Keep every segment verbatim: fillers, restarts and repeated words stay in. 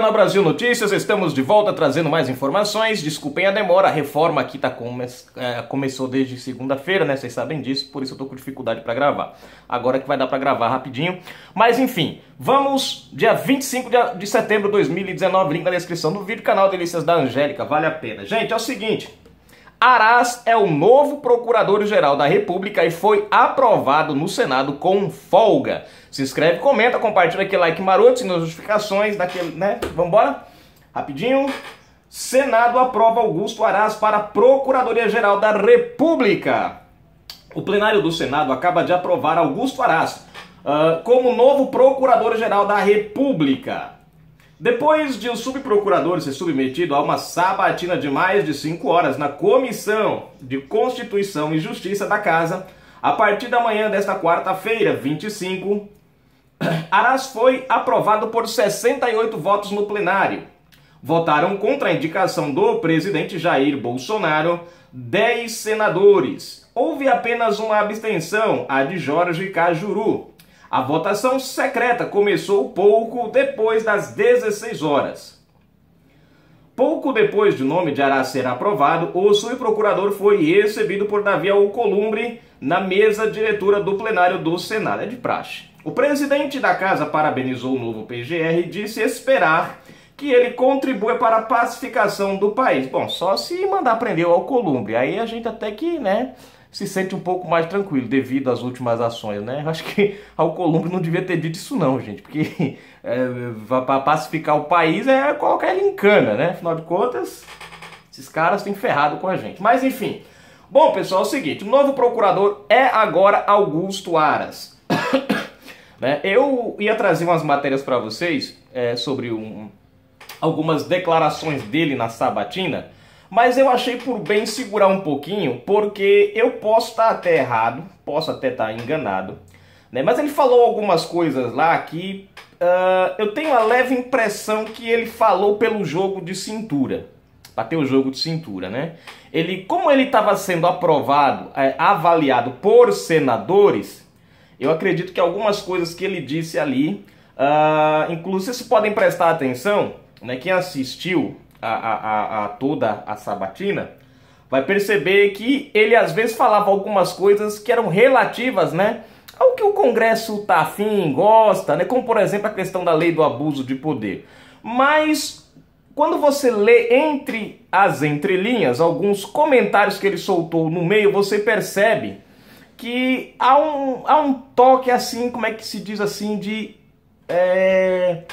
No Brasil Notícias, estamos de volta trazendo mais informações. Desculpem a demora, a reforma aqui tá come... é, começou desde segunda-feira, né? Vocês sabem disso, por isso eu tô com dificuldade para gravar. Agora que vai dar para gravar rapidinho. Mas enfim, vamos dia vinte e cinco de setembro de dois mil e dezenove, link na descrição do vídeo, canal Delícias da Angélica, vale a pena. Gente, é o seguinte, Aras é o novo Procurador-Geral da República e foi aprovado no Senado com folga. Se inscreve, comenta, compartilha aquele like maroto, sem notificações, daquele, né? Vambora? Rapidinho. Senado aprova Augusto Aras para Procuradoria-Geral da República. O plenário do Senado acaba de aprovar Augusto Aras uh, como novo Procurador-Geral da República. Depois de o subprocurador ser submetido a uma sabatina de mais de cinco horas na Comissão de Constituição e Justiça da Casa, a partir da manhã desta quarta-feira, vinte e cinco, Aras foi aprovado por sessenta e oito votos no plenário. Votaram contra a indicação do presidente Jair Bolsonaro dez senadores. Houve apenas uma abstenção, a de Jorge Cajuru. A votação secreta começou pouco depois das dezesseis horas. Pouco depois do nome de Aras ser aprovado, o subprocurador foi recebido por Davi Alcolumbre na mesa diretora do plenário do Senado. É de praxe. O presidente da casa parabenizou o novo P G R e disse esperar que ele contribua para a pacificação do país. Bom, só se mandar prender o Alcolumbre. Aí a gente até que, né, se sente um pouco mais tranquilo devido às últimas ações, né? Acho que Alcolumbre não devia ter dito isso não, gente, porque é, para pacificar o país é colocar ele em cana, né? Afinal de contas, esses caras têm ferrado com a gente. Mas enfim, bom pessoal, é o seguinte, o novo procurador é agora Augusto Aras. né? Eu ia trazer umas matérias para vocês é, sobre um, algumas declarações dele na sabatina, mas eu achei por bem segurar um pouquinho, porque eu posso estar até errado, posso até estar enganado, né? Mas ele falou algumas coisas lá que uh, eu tenho a leve impressão que ele falou pelo jogo de cintura, para ter o jogo de cintura, né? Ele, como ele estava sendo aprovado, é, avaliado por senadores, eu acredito que algumas coisas que ele disse ali, uh, inclusive vocês podem prestar atenção, né? Quem assistiu A, a, a toda a sabatina, vai perceber que ele às vezes falava algumas coisas que eram relativas, né, ao que o Congresso tá afim, gosta, né, como por exemplo a questão da lei do abuso de poder. Mas quando você lê entre as entrelinhas, alguns comentários que ele soltou no meio, você percebe que há um, há um toque assim, como é que se diz assim, de... É,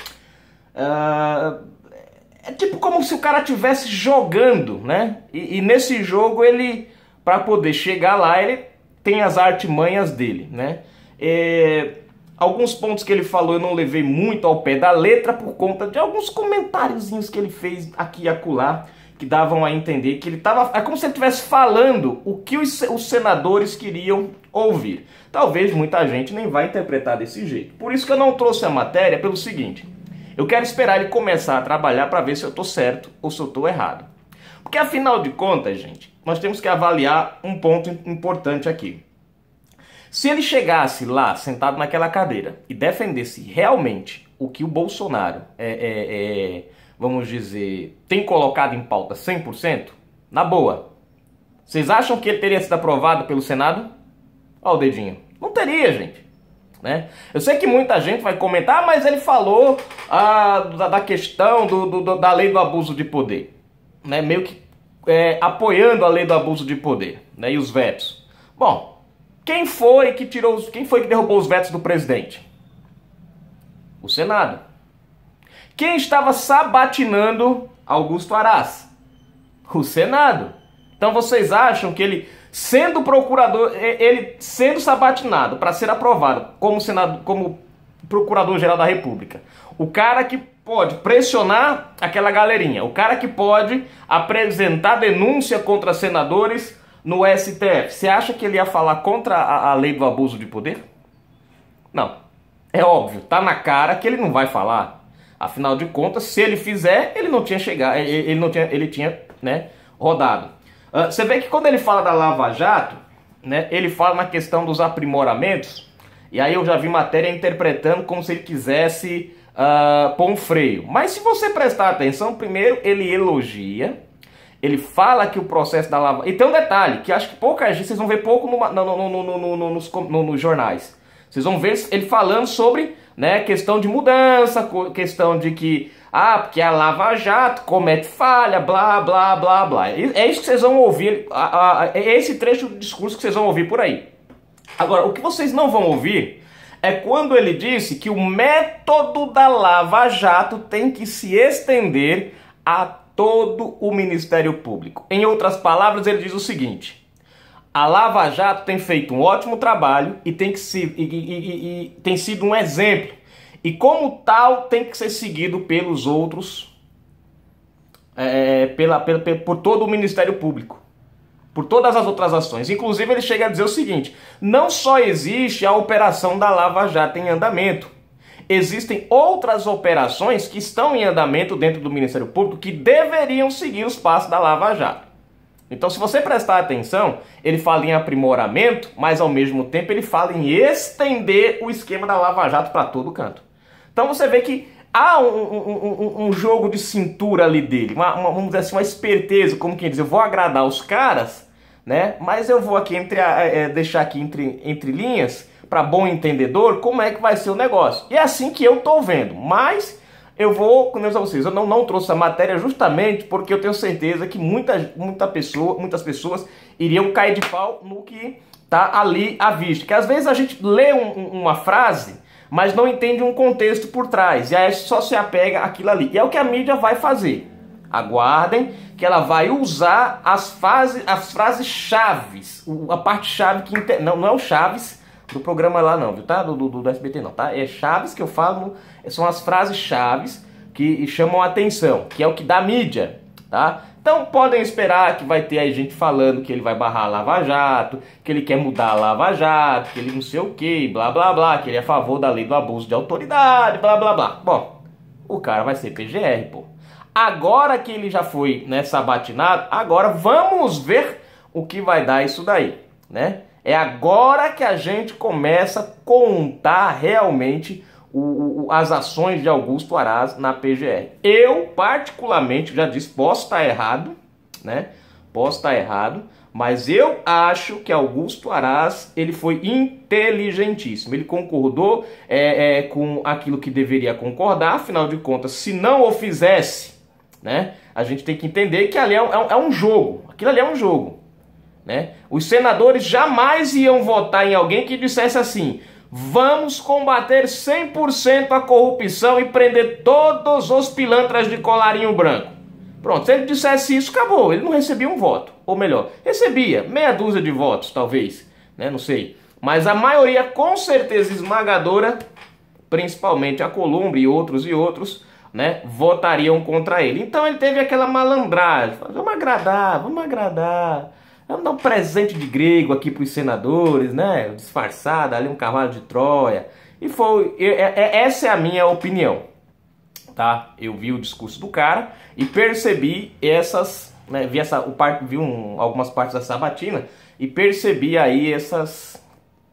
uh, É tipo como se o cara estivesse jogando, né? E, e nesse jogo ele, para poder chegar lá, ele tem as artimanhas dele, né? É, alguns pontos que ele falou eu não levei muito ao pé da letra por conta de alguns comentáriozinhos que ele fez aqui e acolá, que davam a entender que ele estava... É como se ele estivesse falando o que os, os senadores queriam ouvir. Talvez muita gente nem vai interpretar desse jeito. Por isso que eu não trouxe a matéria pelo seguinte... Eu quero esperar ele começar a trabalhar para ver se eu estou certo ou se eu estou errado. Porque afinal de contas, gente, nós temos que avaliar um ponto importante aqui. Se ele chegasse lá, sentado naquela cadeira, e defendesse realmente o que o Bolsonaro, é, é, é, vamos dizer, tem colocado em pauta cem por cento, na boa, vocês acham que ele teria sido aprovado pelo Senado? Olha o dedinho. Não teria, gente. Né? Eu sei que muita gente vai comentar, ah, mas ele falou ah, da, da questão do, do, da lei do abuso de poder, né? Meio que é, apoiando a lei do abuso de poder, né? E os vetos. Bom, quem foi que tirou, quem foi que derrubou os vetos do presidente? O Senado. Quem estava sabatinando Augusto Aras? O Senado. Então vocês acham que ele, sendo procurador, ele sendo sabatinado para ser aprovado como, senado, como Procurador-Geral da República, o cara que pode pressionar aquela galerinha, o cara que pode apresentar denúncia contra senadores no S T F, você acha que ele ia falar contra a, a lei do abuso de poder? Não. É óbvio, tá na cara que ele não vai falar. Afinal de contas, se ele fizer, ele não tinha chegado, ele, ele não tinha, ele tinha, né, rodado. Uh, você vê que quando ele fala da Lava Jato, né, ele fala na questão dos aprimoramentos, e aí eu já vi matéria interpretando como se ele quisesse uh, uh, pôr um freio. Mas se você prestar atenção, primeiro ele elogia, ele fala que o processo da Lava... E tem um detalhe, que acho que pouca gente, vocês vão ver pouco no, no, no, no, no, no, nos, no, nos jornais. Vocês vão ver ele falando sobre, né, questão de mudança, questão de que, ah, porque a Lava Jato comete falha, blá, blá, blá, blá. É isso que vocês vão ouvir, é esse trecho do discurso que vocês vão ouvir por aí. Agora, o que vocês não vão ouvir é quando ele disse que o método da Lava Jato tem que se estender a todo o Ministério Público. Em outras palavras, ele diz o seguinte: a Lava Jato tem feito um ótimo trabalho e tem, que se, e, e, e, e tem sido um exemplo. E como tal, tem que ser seguido pelos outros, é, pela, pela, por todo o Ministério Público, por todas as outras ações. Inclusive, ele chega a dizer o seguinte: não só existe a operação da Lava Jato em andamento, existem outras operações que estão em andamento dentro do Ministério Público que deveriam seguir os passos da Lava Jato. Então, se você prestar atenção, ele fala em aprimoramento, mas ao mesmo tempo ele fala em estender o esquema da Lava Jato para todo canto. Então você vê que há um, um, um, um jogo de cintura ali dele, uma, uma, vamos dizer assim, uma esperteza, como quem diz, eu vou agradar os caras, né? Mas eu vou aqui entre, é, deixar aqui entre, entre linhas, para bom entendedor, como é que vai ser o negócio. E é assim que eu tô vendo, mas eu vou, como eu disse a vocês, eu não, não trouxe a matéria justamente porque eu tenho certeza que muita, muita pessoa, muitas pessoas iriam cair de pau no que tá ali à vista. Que às vezes a gente lê um, uma frase, mas não entende um contexto por trás, e aí só se apega àquilo ali. E é o que a mídia vai fazer. Aguardem que ela vai usar as, fase, as frases chaves, a parte chave que... Inter... Não, não é o Chaves do programa lá não, viu, tá? Do, do, do S B T não, tá? É chaves que eu falo, são as frases chaves que chamam a atenção, que é o que dá mídia, tá? Então podem esperar que vai ter aí gente falando que ele vai barrar a Lava Jato, que ele quer mudar a Lava Jato, que ele não sei o que, blá blá blá, que ele é a favor da lei do abuso de autoridade, blá blá blá. Bom, o cara vai ser P G R, pô. Agora que ele já foi, né, sabatinado, agora vamos ver o que vai dar isso daí, né? É agora que a gente começa a contar realmente o, o, as ações de Augusto Aras na P G R. Eu, particularmente, já disse, posso estar errado, né? Posso estar errado, mas eu acho que Augusto Aras, ele foi inteligentíssimo. Ele concordou é, é, com aquilo que deveria concordar, afinal de contas, se não o fizesse, né? A gente tem que entender que ali é um, é um jogo, aquilo ali é um jogo. Né? Os senadores jamais iam votar em alguém que dissesse assim: vamos combater cem por cento a corrupção e prender todos os pilantras de colarinho branco. Pronto, se ele dissesse isso, acabou, ele não recebia um voto. Ou melhor, recebia meia dúzia de votos, talvez, né? Não sei. Mas a maioria, com certeza esmagadora, principalmente a Columbre e outros e outros, né, votariam contra ele. Então ele teve aquela malandragem: vamos agradar, vamos agradar. Vamos dar um presente de grego aqui para os senadores, né? Disfarçado, ali um cavalo de Troia. E foi, essa é a minha opinião, tá? Eu vi o discurso do cara e percebi essas, né? Vi, essa, o part, vi um, algumas partes da sabatina e percebi aí essas,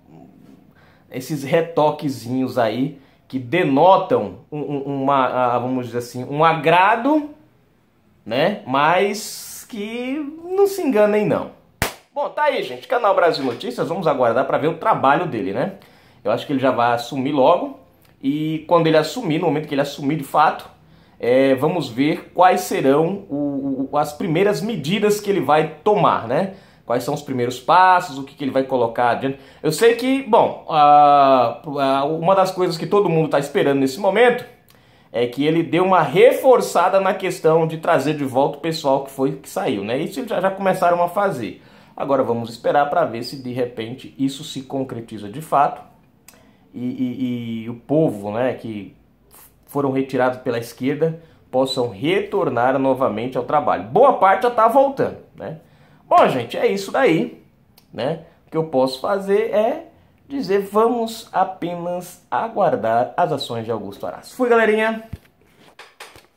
esses retoquezinhos aí que denotam um, uma, vamos dizer assim, um agrado, né? Mas que não se enganem não. Bom, tá aí, gente. Canal Brasil Notícias, vamos aguardar para ver o trabalho dele, né? Eu acho que ele já vai assumir logo. E quando ele assumir, no momento que ele assumir de fato, é, vamos ver quais serão o, o, as primeiras medidas que ele vai tomar, né? Quais são os primeiros passos, o que, que ele vai colocar adiante. Eu sei que, bom, a, a, uma das coisas que todo mundo está esperando nesse momento é que ele dê uma reforçada na questão de trazer de volta o pessoal que foi que saiu, né? Isso eles já, já começaram a fazer. Agora vamos esperar para ver se de repente isso se concretiza de fato e, e, e o povo, né, que foram retirados pela esquerda possam retornar novamente ao trabalho. Boa parte já está voltando, né? Bom, gente, é isso daí, né? O que eu posso fazer é dizer, vamos apenas aguardar as ações de Augusto Aras. Fui, galerinha!